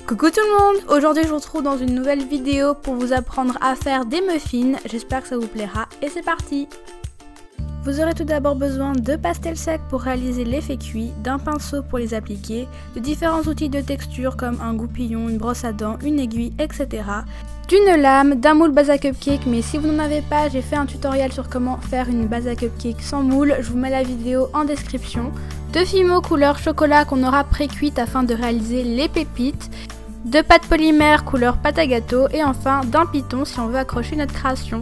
Coucou tout le monde, aujourd'hui je vous retrouve dans une nouvelle vidéo pour vous apprendre à faire des muffins. J'espère que ça vous plaira et c'est parti. Vous aurez tout d'abord besoin de pastels secs pour réaliser l'effet cuit, d'un pinceau pour les appliquer, de différents outils de texture comme un goupillon, une brosse à dents, une aiguille, etc. D'une lame, d'un moule base à cupcake, mais si vous n'en avez pas, j'ai fait un tutoriel sur comment faire une base à cupcake sans moule, je vous mets la vidéo en description. De Fimo couleur chocolat qu'on aura pré-cuite afin de réaliser les pépites, de pâte polymère couleur pâte à gâteau et enfin d'un piton si on veut accrocher notre création.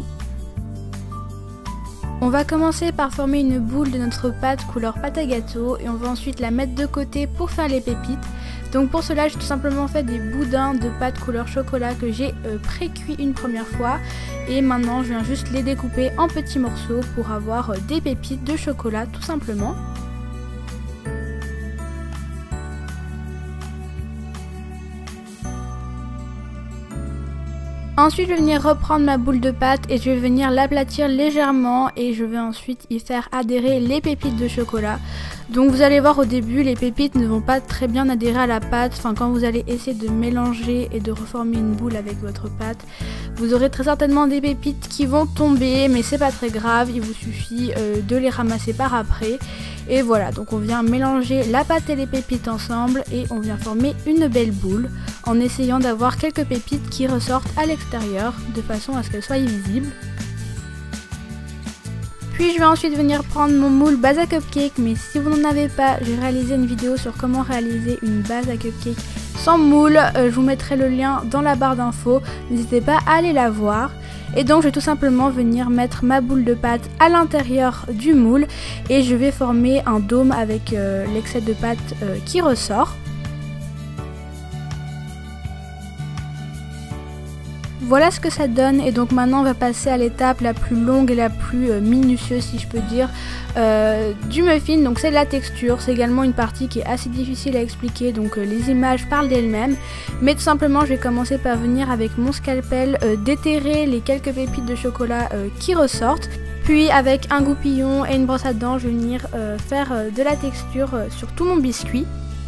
On va commencer par former une boule de notre pâte couleur pâte à gâteau et on va ensuite la mettre de côté pour faire les pépites. Donc pour cela j'ai tout simplement fait des boudins de pâte couleur chocolat que j'ai pré-cuit une première fois et maintenant je viens juste les découper en petits morceaux pour avoir des pépites de chocolat tout simplement. Ensuite je vais venir reprendre ma boule de pâte et je vais venir l'aplatir légèrement et je vais ensuite y faire adhérer les pépites de chocolat. Donc vous allez voir au début les pépites ne vont pas très bien adhérer à la pâte, enfin quand vous allez essayer de mélanger et de reformer une boule avec votre pâte, vous aurez très certainement des pépites qui vont tomber mais c'est pas très grave, il vous suffit de les ramasser par après. Et voilà, donc on vient mélanger la pâte et les pépites ensemble et on vient former une belle boule en essayant d'avoir quelques pépites qui ressortent à l'extérieur de façon à ce qu'elles soient visibles. Puis je vais ensuite venir prendre mon moule base à cupcake, mais si vous n'en avez pas, j'ai réalisé une vidéo sur comment réaliser une base à cupcake sans moule, je vous mettrai le lien dans la barre d'infos, n'hésitez pas à aller la voir. Et donc je vais tout simplement venir mettre ma boule de pâte à l'intérieur du moule et je vais former un dôme avec l'excès de pâte qui ressort. Voilà ce que ça donne et donc maintenant on va passer à l'étape la plus longue et la plus minutieuse si je peux dire du muffin, donc c'est la texture. C'est également une partie qui est assez difficile à expliquer, donc les images parlent d'elles-mêmes, mais tout simplement je vais commencer par venir avec mon scalpel déterrer les quelques pépites de chocolat qui ressortent. Puis avec un goupillon et une brosse à dents je vais venir faire de la texture sur tout mon biscuit.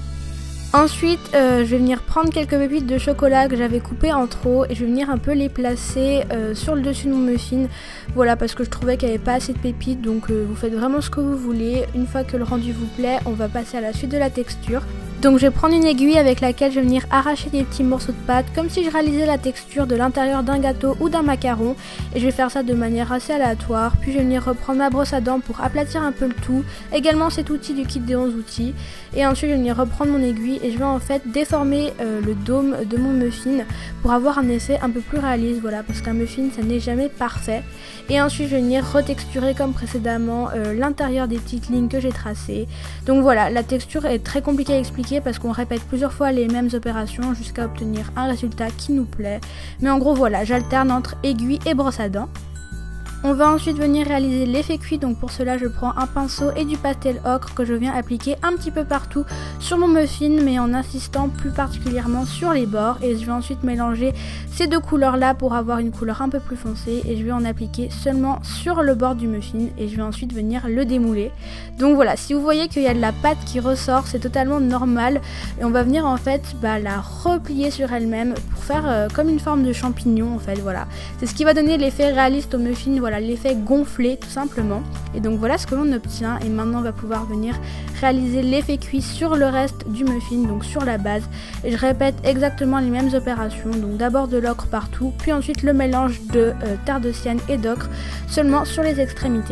Ensuite, je vais venir prendre quelques pépites de chocolat que j'avais coupées en trop et je vais venir un peu les placer sur le dessus de mon muffin. Voilà, parce que je trouvais qu'il n'y avait pas assez de pépites, donc vous faites vraiment ce que vous voulez. Une fois que le rendu vous plaît, on va passer à la suite de la texture. Donc je vais prendre une aiguille avec laquelle je vais venir arracher des petits morceaux de pâte comme si je réalisais la texture de l'intérieur d'un gâteau ou d'un macaron et je vais faire ça de manière assez aléatoire. Puis je vais venir reprendre ma brosse à dents pour aplatir un peu le tout, également cet outil du kit des 11 outils, et ensuite je vais venir reprendre mon aiguille et je vais en fait déformer le dôme de mon muffin pour avoir un effet un peu plus réaliste, voilà, parce qu'un muffin ça n'est jamais parfait. Et ensuite je vais venir retexturer comme précédemment l'intérieur des petites lignes que j'ai tracées. Donc voilà, la texture est très compliquée à expliquer parce qu'on répète plusieurs fois les mêmes opérations jusqu'à obtenir un résultat qui nous plaît. Mais en gros voilà, j'alterne entre aiguille et brosse à dents. On va ensuite venir réaliser l'effet cuit, donc pour cela je prends un pinceau et du pastel ocre que je viens appliquer un petit peu partout sur mon muffin mais en insistant plus particulièrement sur les bords et je vais ensuite mélanger ces deux couleurs là pour avoir une couleur un peu plus foncée et je vais en appliquer seulement sur le bord du muffin et je vais ensuite venir le démouler. Donc voilà, si vous voyez qu'il y a de la pâte qui ressort, c'est totalement normal et on va venir en fait la replier sur elle-même pour faire comme une forme de champignon en fait, voilà. C'est ce qui va donner l'effet réaliste au muffin, voilà, l'effet gonflé tout simplement. Et donc voilà ce que l'on obtient et maintenant on va pouvoir venir réaliser l'effet cuit sur le reste du muffin, donc sur la base. Et je répète exactement les mêmes opérations, donc d'abord de l'ocre partout, puis ensuite le mélange de terre de sienne et d'ocre seulement sur les extrémités.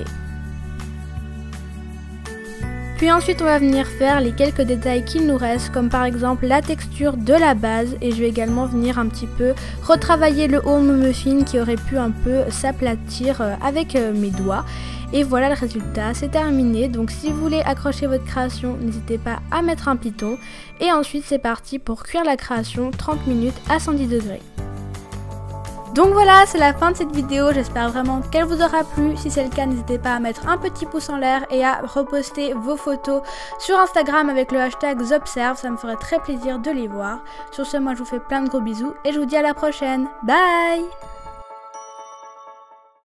Puis ensuite on va venir faire les quelques détails qu'il nous reste, comme par exemple la texture de la base et je vais également venir un petit peu retravailler le haut de mon muffin qui aurait pu un peu s'aplatir avec mes doigts. Et voilà le résultat, c'est terminé. Donc si vous voulez accrocher votre création, n'hésitez pas à mettre un piton. Et ensuite c'est parti pour cuire la création 30 minutes à 110 degrés. Donc voilà, c'est la fin de cette vidéo, j'espère vraiment qu'elle vous aura plu. Si c'est le cas, n'hésitez pas à mettre un petit pouce en l'air et à reposter vos photos sur Instagram avec le hashtag Zobserve, ça me ferait très plaisir de les voir. Sur ce, moi je vous fais plein de gros bisous et je vous dis à la prochaine. Bye!